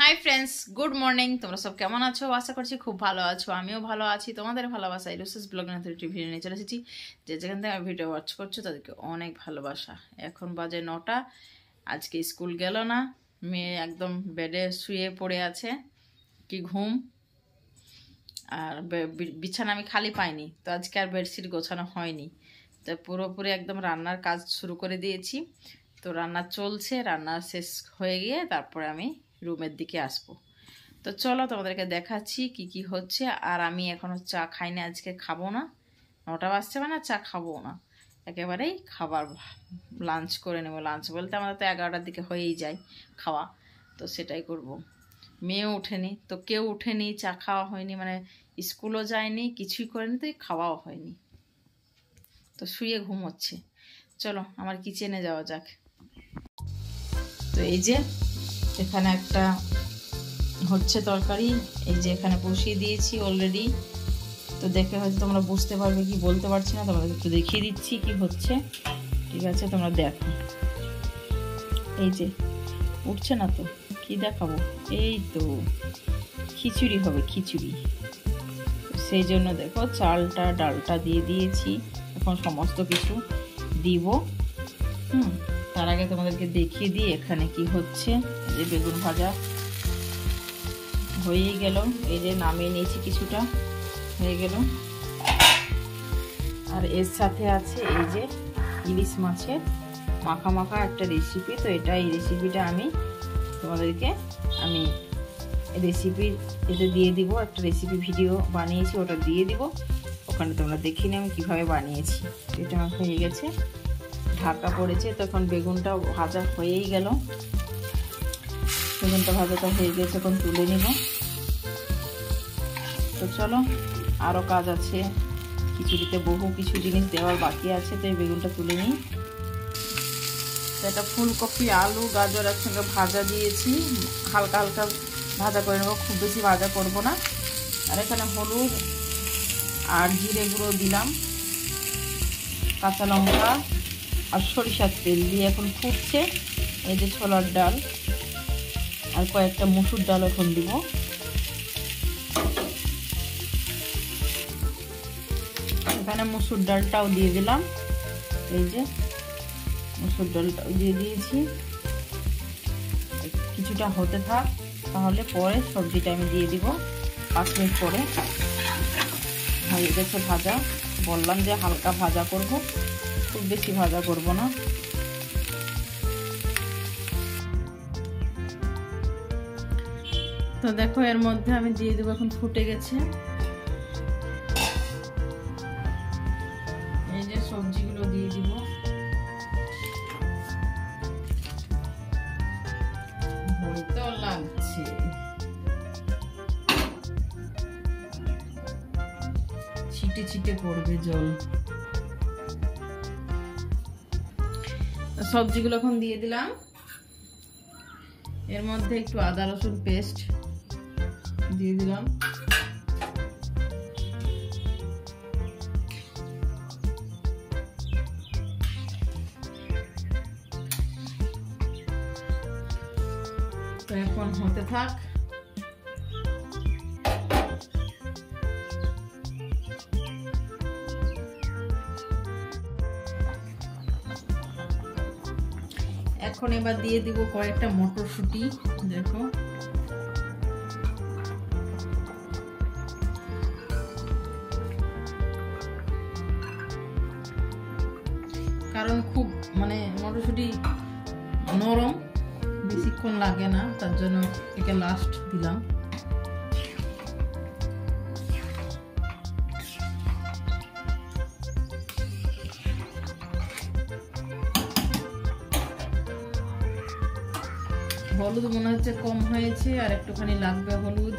Hi friends, good morning. তোমরা সব কেমন আছো? আশা করছি খুব ভালো আছো। আমিও ভালো আছি। তোমাদের ভালোবাসা রুশাস ব্লগ ভিডিও নিয়ে চলে এসেছি। যে যেখান থেকে ভিডিও ওয়াচ করছো তাদেরকে অনেক ভালোবাসা। এখন বাজে 9টা। আজকে স্কুল গেল না, মেয়ে একদম বেডে শুয়ে পড়ে আছে, কি ঘুম। আর বিছানা আমি খালি পাইনি, তো আজকে আর বেডশিট গোছানো হয়নি। তো পুরোপুরি একদম রান্নার কাজ শুরু করে দিয়েছি। তো রান্না চলছে, রান্না শেষ হয়ে গিয়ে তারপরে আমি রুমের দিকে আসবো। তো চলো তোমাদেরকে দেখাচ্ছি কি কি হচ্ছে। আর আমি এখনো চা খাইনি, আজকে খাবো না। 9টা বাজছে মানে চা খাবো না, একেবারেই খাবার লাঞ্চ করে নেবো। লাঞ্চ বলতে আমাদের তো 11টার দিকে হয়েই যায় খাওয়া, তো সেটাই করব। মেয়েও ওঠেনি, তো কেউ উঠেনি, চা খাওয়া হয়নি, মানে স্কুলও যায়নি, কিছুই করেনি, তো খাওয়াও হয়নি, তো শুয়ে ঘুমোচ্ছে। চলো আমার কিচেনে যাওয়া যাক। তো এই যে এখানে একটা হচ্ছে তরকারি, এই যে এখানে বসিয়ে দিয়েছি অলরেডি। তো দেখে হয়তো তোমরা বুঝতে পারবে কি, বলতে পারছি না, তোমাদের একটু দেখিয়ে দিচ্ছি কি হচ্ছে। ঠিক আছে, তোমরা দেখো। এই যে উঠছে না তো, কি দেখাবো? এই তো খিচুড়ি হবে, খিচুড়ি। সেই জন্য দেখো চালটা ডালটা দিয়ে দিয়েছি, এখন সমস্ত কিছু দিব। তার আগে তোমাদেরকে দেখিয়ে দিই এখানে কি হচ্ছে। এই যে বেগুন ভাজা হয়েই গেল, এই যে নামিয়ে নিয়েছি, কিছুটা হয়ে গেল। আর এর সাথে আছে এই যে ইলিশ মাছের মাখা মাখা একটা রেসিপি। তো এই রেসিপিটা আমি তোমাদেরকে রেসিপি এতে দিয়ে দিব। একটা রেসিপি ভিডিও বানিয়েছি, ওটা দিয়ে দিব, ওখানে তোমরা দেখে নিও আমি কীভাবে বানিয়েছি। এটা আমার হয়ে গেছে, ঢাকা পড়েছে। তো এখন বেগুনটা ভাজা হয়েই গেল, বেগুনটা ভাজাটা হয়ে গেছে, এখন তুলে নিব। তো চলো, আরও কাজ আছে, খিচুড়িতে বহু কিছু জিনিস দেওয়ার বাকি আছে। তো এই বেগুনটা তুলে নিই। এটা ফুলকপি, আলু, গাজর একসঙ্গে ভাজা দিয়েছি, হালকা হালকা ভাজা করে নেবো, খুব বেশি ভাজা করব না। আর এখানে হলুদ আর জিরে গুঁড়ো দিলাম, কাঁচা লঙ্কা আর সরিষার তেল দিয়ে এখন ফুটছে। এই যে ছোলার ডাল আর কয়েকটা মসুর ডাল এখন দিব। এখানে মসুর ডালটাও দিয়ে দিলাম, এই যে মসুর ডালটাও দিয়ে দিয়েছি। কিছুটা হতে থাক, তাহলে পরে সবজিটা আমি দিয়ে দিব 5 মিনিট পরে। হয়ে গেছে ভাজা, বললাম যে হালকা ভাজা করব, খুব বেশি ভাজা করব না। তো দেখো এর মধ্যে আমি দিয়ে দেবো, এখন ফুটে গেছে। এই যে সবজিগুলো দিয়ে দিব। ভয়তো লাগছে, ছিটে ছিটে পড়বে জল। সবজিগুলো এখন দিয়ে দিলাম। এর মধ্যে একটু আদা রসুন পেস্ট দিয়ে দিলাম। তো এখন হতে থাক। এখন এবার দিয়ে দিব কয়েকটা মটরশুঁটি। দেখো কারণ খুব মটরশুঁটি নরম, বেশিক্ষণ লাগে না, তার জন্য একে লাস্ট দিলাম। হলুদ মনে হচ্ছে কম হয়েছে, আর একটুখানি লাগবে হলুদ।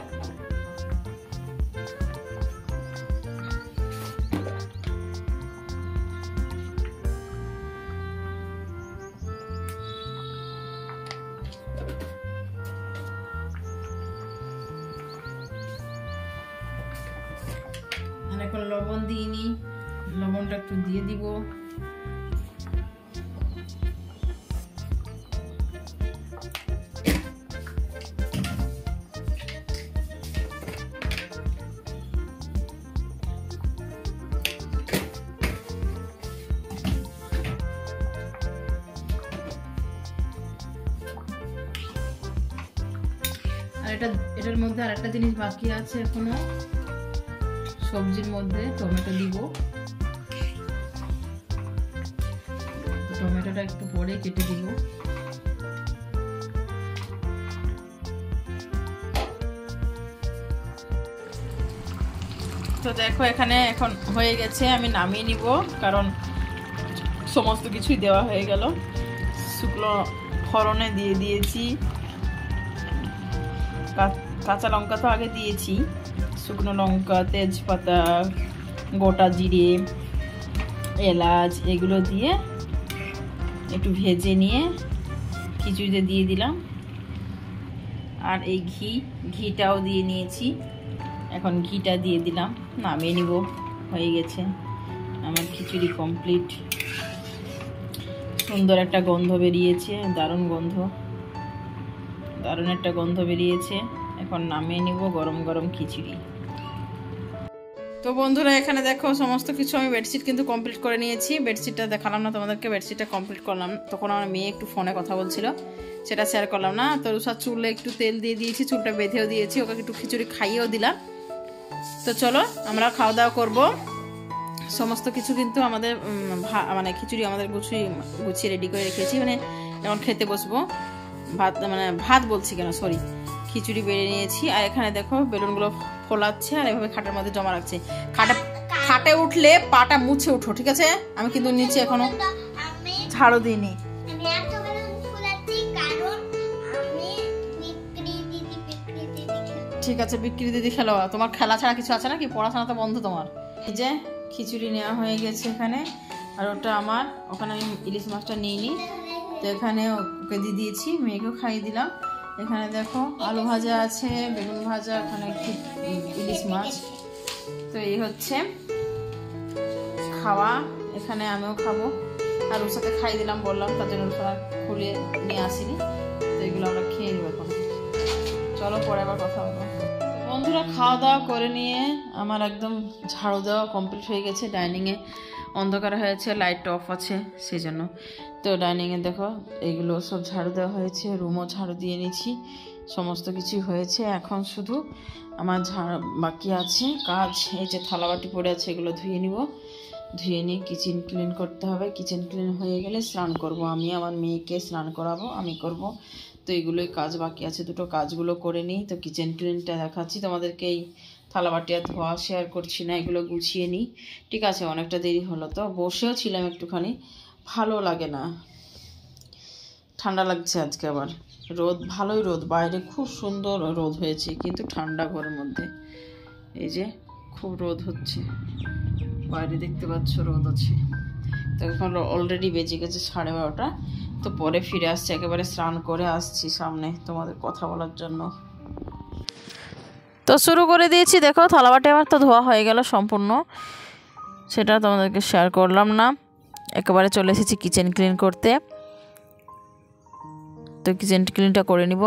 আর এখন লবণ দিইনি, লবণটা একটু দিয়ে দিব। এটার মধ্যে আরেকটা জিনিস বাকি আছে এখনো, সবজির মধ্যে টমেটো দিব। টমেটোটা একটু পরে কেটে দিব। তো দেখো এখানে এখন হয়ে গেছে, আমি নামিয়ে নিব কারণ সমস্ত কিছুই দেওয়া হয়ে গেল। শুকনো ফোড়নে দিয়ে দিয়েছি, কাঁচা লঙ্কা তো আগে দিয়েছি, শুকনো লঙ্কা, তেজপাতা, গোটা জিরে, এলাচ এগুলো দিয়ে একটু ভেজে নিয়ে খিচুড়িতে দিয়ে দিলাম। আর এই ঘিটাও দিয়ে নিয়েছি, এখন ঘিটা দিয়ে দিলাম, নামিয়ে নিব। হয়ে গেছে আমার খিচুড়ি কমপ্লিট। সুন্দর একটা গন্ধ বেরিয়েছে, দারুণ গন্ধ, দারুণ একটা গন্ধ বেরিয়েছে। এখন নামিয়ে নিব গরম গরম খিচুড়ি। তো বন্ধুরা এখানে দেখো সমস্ত কিছু আমি বেডশিট কিন্তু কমপ্লিট করে নিয়েছি। বেডশিটটা দেখালাম না তোমাদেরকে, বেডশিটটা কমপ্লিট করলাম। তখন আমার মেয়ে একটু ফোনে কথা বলছিল, সেটা শেয়ার করলাম না। তো রুষার চুলে একটু তেল দিয়ে দিয়েছি, চুলটা বেঁধেও দিয়েছি, ওকে একটু খিচুড়ি খাইয়েও দিলাম। তো চলো আমরা খাওয়া দাওয়া করবো। সমস্ত কিছু কিন্তু আমাদের মানে খিচুড়ি আমাদের গুছিয়ে রেডি করে রেখেছি, মানে এখন খেতে বসবো। ভাত বলছি কেন, সরি, খিচুড়ি বেড়ে নিয়েছি। আর এখানে দেখো বেলুনগুলো ফোলাচ্ছে আর এভাবে খাটের মধ্যে জমা রাখছে। খাটে উঠলে পাটা মুছে উঠো, ঠিক আছে? আমি কিন্তু নিচে এখনো ঝাড়ু দিইনি। ঠিক আছে, বিক্রি দিদি খেলো। তোমার খেলা ছাড়া কিছু আছে নাকি? পড়াশোনা তো বন্ধ তোমার। এই যে খিচুড়ি নেওয়া হয়ে গেছে এখানে, আর ওটা আমার, ওখানে আমি ইলিশ মাছটা নিয়ে নিই। তো এখানে ওকে দিয়ে দিয়েছি, মেয়েকেও খাইয়ে দিলাম। এখানে দেখো আলু ভাজা আছে, বেগুন ভাজা, এখানে ইলিশ মাছ। তো এই হচ্ছে খাওয়া, এখানে আমিও খাবো। আর ওর সাথে খাইয়ে দিলাম বললাম, তার জন্য ওরা খুলিয়ে নিয়ে আসিনি। তো এগুলো আমরা খেয়ে নেবো এখন। চলো পরে আবার কথা বলবো। বন্ধুরা খাওয়া দাওয়া করে নিয়ে আমার একদম ঝাড়ু দেওয়া কমপ্লিট হয়ে গেছে। ডাইনিংয়ে অন্ধকার হয়েছে, লাইটটা অফ আছে সেই জন্য। তো ডাইনিংয়ে দেখো এগুলো সব ঝাড়ু দেওয়া হয়েছে, রুমও ঝাড়ু দিয়ে নিয়েছি, সমস্ত কিছু হয়েছে। এখন শুধু আমার বাকি আছে কাজ। এই যে থালাবাটি পড়ে আছে, এগুলো ধুয়ে নিব। ধুয়ে নিয়ে কিচেন ক্লিন করতে হবে। কিচেন ক্লিন হয়ে গেলে স্নান করব আমি, আমার মেয়েকে স্নান করাবো, আমি করব। তো এগুলোই কাজ বাকি আছে, দুটো কাজগুলো করে নিই। তো কিচেন ক্লিনটা দেখাচ্ছি তোমাদেরকে। এই থালাবাটি আর ধোয়া শেয়ার করছি না, এগুলো গুছিয়ে নিই। ঠিক আছে, অনেকটা দেরি হলো, তো বসেও ছিলাম একটুখানি, ভালো লাগে না, ঠান্ডা লাগছে আজকে। আবার রোদ, ভালোই রোদ, বাইরে খুব সুন্দর রোদ হয়েছে, কিন্তু ঠান্ডা ঘরের মধ্যে। এই যে খুব রোদ হচ্ছে, বাইরে দেখতে পাচ্ছ রোদ আছে। তো এখন অলরেডি বেজে গেছে 12:30। তো পরে ফিরে আসছি, একেবারে স্নান করে আসছি সামনে তোমাদের কথা বলার জন্য। তো শুরু করে দিয়েছি। দেখো থালাবাটি আমার তো ধোয়া হয়ে গেল সম্পূর্ণ, সেটা তোমাদেরকে শেয়ার করলাম না। একেবারে চলে এসেছি কিচেন ক্লিন করতে। তো কিচেন ক্লিনটা করে নিব।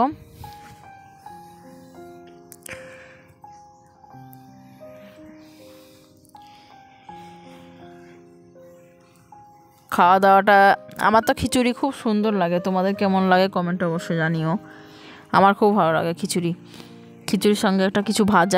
খাওয়া দাওয়াটা, আমার তো খিচুড়ি খুব সুন্দর লাগে, তোমাদের কেমন লাগে কমেন্টে অবশ্যই জানিও। আমার খুব ভালো লাগে খিচুড়ির সঙ্গে একটা কিছু ভাজা।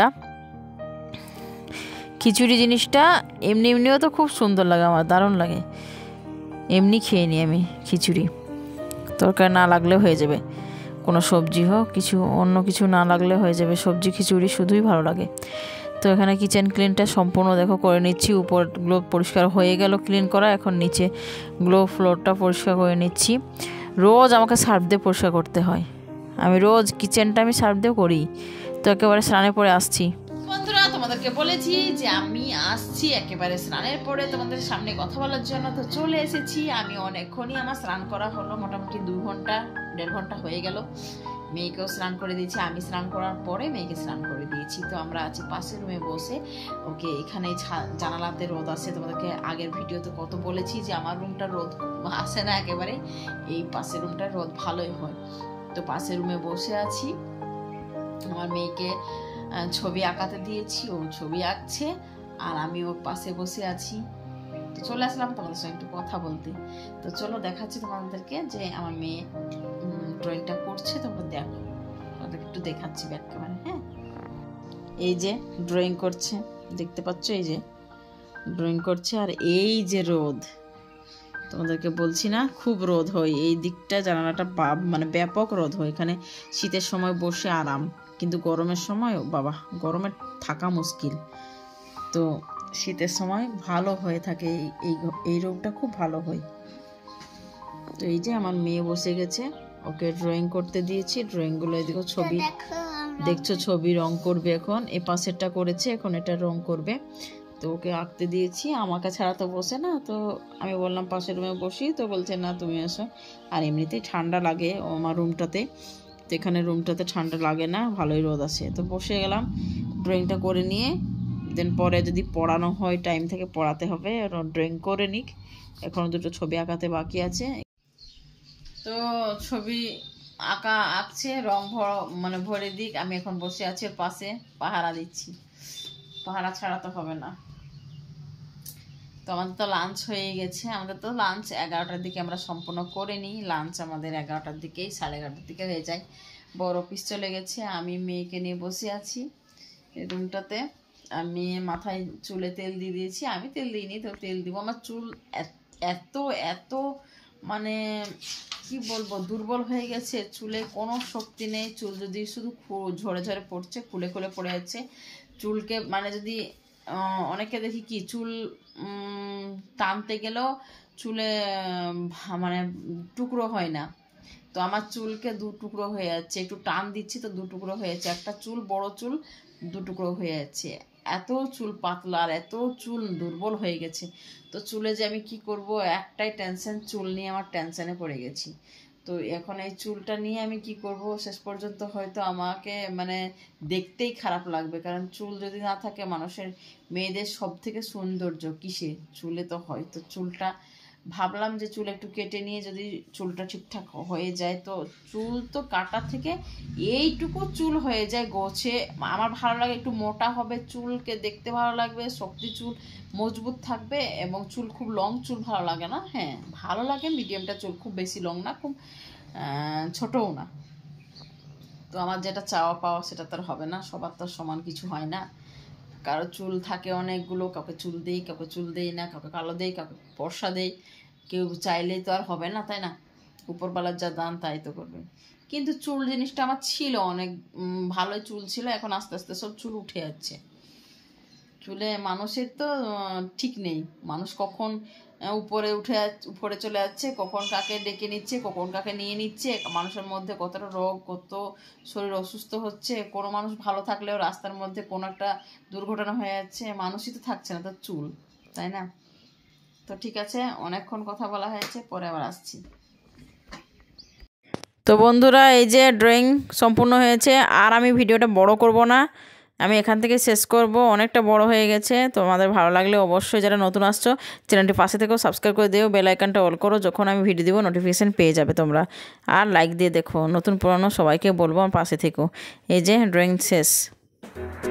খিচুড়ি জিনিসটা এমনিও তো খুব সুন্দর লাগে, আমার দারুণ লাগে। এমনি খেয়ে নিই আমি খিচুড়ি, তরকারি না লাগলে হয়ে যাবে, কোনো সবজি হোক কিছু, অন্য কিছু না লাগলে হয়ে যাবে, সবজি খিচুড়ি শুধুই ভালো লাগে। তো এখানে কিচেন ক্লিনটা সম্পূর্ণ দেখো করে নিচ্ছি। উপরগুলো পরিষ্কার হয়ে গেল ক্লিন করা, এখন নিচে ফ্লোরটা পরিষ্কার করে নিচ্ছি। রোজ আমাকে সার্ফ দিয়ে পরিষ্কার করতে হয়, আমি রোজ কিচেনটা আমি সার্ফ দিয়ে করি। তো একেবারে স্নানে পরে আসছি। বন্ধুরা তোমাদেরকে বলেছি যে আমি আসছি একেবারে স্নানের পরে তোমাদের সামনে কথা বলার জন্য। তো চলে এসেছি আমি, অনেকক্ষণই আমার স্নান করা হলো, মোটামুটি 2-1.5 ঘন্টা হয়ে গেল। মেয়েকেও স্নান করে দিয়েছি, আমি স্নান করার পরে মেয়েকে স্নান করে দিয়েছি। তো আমরা আছি পাশের রুমে বসে। ওকে এখানে জানালাতে রোদ আসে, তোমাদেরকে আগের ভিডিওতে কত বলেছি যে আমার রুমটা রোদ আসে না একেবারে, এই পাশের রুমটা রোদ ভালোই হয়। তো পাশের রুমে বসে আছি, আমার মেয়েকে ছবি আঁকাতে দিয়েছি, ও ছবি আঁকছে আর আমি ওর পাশে বসে আছি। তো চলে আসলাম তোমাদের সঙ্গে একটু কথা বলতে। তো চলো দেখাচ্ছি তোমাদেরকে যে আমার মেয়ে ড্রয়িংটা করছে, তোমরা দেখো, তোমাদেরকে একটু দেখাচ্ছি ব্যাক ক্যামেরা। হ্যাঁ, এই যে ড্রয়িং করছে, দেখতে পাচ্ছ, এই যে ড্রয়িং করছে। আর এই যে রোদ, তোমাদেরকে বলছি না খুব রোদ হয় এই দিকটা, জানালাটা মানে ব্যাপক রোদ হয় এখানে। শীতের সময় বসে আরাম, কিন্তু গরমের সময় বাবা গরমে থাকা মুশকিল। তো শীতের সময় ভালো হয়ে থাকে, এই রোগটা খুব ভালো হয়। তো এই যে আমার মেয়ে বসে গেছে, ওকে ড্রয়িং করতে দিয়েছি। ড্রয়িংগুলো এদিকে ছবি দেখছো, ছবি রং করবে এখন। এ পাশেরটা করেছে, এখন এটা রং করবে। তো ওকে আঁকতে দিয়েছি, আমাকে ছাড়া তো বসে না। তো আমি বললাম পাশের রুমে বসি, তো বলছে না তুমি এসো। আর এমনিতেই ঠান্ডা লাগে আমার রুমটাতে, তো এখানে রুমটাতে ঠান্ডা লাগে না, ভালোই রোদ আছে। তো বসে গেলাম ড্রয়িংটা করে নিয়ে, দেন পরে যদি পড়ানো হয় টাইম থেকে পড়াতে হবে। ড্রয়িং করে নিক, এখনও দুটো ছবি আঁকাতে বাকি আছে। তো ছবি আঁকছে, রং মানে ভরে দিক, আমি এখন বসে আছি ওর পাশে পাহারা দিচ্ছি। পাহারা ছাড়া তো হবে না। তো আমাদের তো লাঞ্চ হয়ে গেছে, আমাদের তো লাঞ্চ 11টার দিকে আমরা সম্পূর্ণ করে নিই। লাঞ্চ আমাদের 11টার দিকেই, 11:30টার দিকে হয়ে যায়। বড় অফিস চলে গেছে, আমি মেয়েকে নিয়ে বসে আছি এই রুমটাতে। আমি মাথায় চুলে তেল দিয়ে দিয়েছি, আমি তেল দিইনি, তো তেল দিব। আমার চুল এত এত মানে কি বলবো দুর্বল হয়ে গেছে, চুলে কোনো শক্তি নেই। চুল যদি শুধু ঝরে ঝরে পড়ছে, খুলে খুলে পড়ে যাচ্ছে চুলকে। মানে যদি অনেকে দেখি কি চুল টানতে গেলেও চুলে মানে টুকরো হয় না, তো আমার চুলকে 2 টুকরো হয়ে যাচ্ছে। একটু টান দিচ্ছি তো 2 টুকরো হয়ে যাচ্ছে, একটা চুল বড় চুল 2 টুকরো হয়ে যাচ্ছে। এত চুল পাতলা আর এত চুল দুর্বল হয়ে গেছে। তো চুলে যে আমি কি করব, একটাই টেনশন, চুল নিয়ে আমার টেনশনে পড়ে গেছি। তো এখন এই চুলটা নিয়ে আমি কি করব, শেষ পর্যন্ত হয়তো আমাকে মানে দেখতেই খারাপ লাগবে। কারণ চুল যদি না থাকে, মানুষের মেয়েদের সব থেকে সৌন্দর্য কিসে, চুলে তো হয়। তো চুলটা ভাবলাম যে চুল একটু কেটে নিয়ে যদি চুলটা ঠিকঠাক হয়ে যায়। তো চুল তো কাটা থেকে এইটুকু চুল হয়ে যায় গোছে। আমার ভালো লাগে একটু মোটা হবে, চুলকে দেখতে ভালো লাগবে, শক্তি চুল মজবুত থাকবে, এবং চুল খুব লং চুল ভালো লাগে না। হ্যাঁ ভালো লাগে মিডিয়ামটা চুল, খুব বেশি লং না, খুব ছোটও না। তো আমার যেটা চাওয়া পাওয়া সেটা তো আর হবে না, সবার তো সমান কিছু হয় না। কারো চুল থাকে অনেকগুলো, কাউকে চুল দেই, কাউকে চুল দেই না, কাউকে কালো দেই, কাউকে ফর্সা দেই। কেউ চাইলেই তো আর হবে না, তাই না? উপরওয়ালার যা দান তাই তো করবে। কিন্তু চুল জিনিসটা আমার ছিল অনেক ভালোই চুল ছিল, এখন আস্তে আস্তে সব চুল উঠে যাচ্ছে। চুলে মানুষের তো ঠিক নেই, মানুষ কখন উপরে চলে যাচ্ছে, কখন কাকে ডেকে নিচ্ছে, কখন কাকে নিয়ে নিচ্ছে। মানুষের মধ্যে কতটা রোগ, কত শরীর অসুস্থ হচ্ছে। কোনো মানুষ ভালো থাকলেও রাস্তার মধ্যে কোনো একটা দুর্ঘটনা হয়ে যাচ্ছে, মানুষই তো থাকছে না, তার চুল, তাই না? তো ঠিক আছে, অনেকক্ষণ কথা বলা হয়েছে, পরে আবার আসছি। তো বন্ধুরা, এই যে ড্রয়িং সম্পূর্ণ হয়েছে, আর আমি ভিডিওটা বড় করব না, আমি এখান থেকে শেষ করব, অনেকটা বড় হয়ে গেছে। তোমাদের ভালো লাগলে অবশ্যই যারা নতুন আসছো চ্যানেলটি পাশে থেকেও সাবস্ক্রাইব করে দিও, বেল আইকনটা অল করো, যখন আমি ভিডিও দেবো নোটিফিকেশান পেয়ে যাবে তোমরা। আর লাইক দিয়ে দেখো, নতুন পুরানো সবাইকে বলবো আমার পাশে থেকো। এই যে ড্রয়িং শেষ।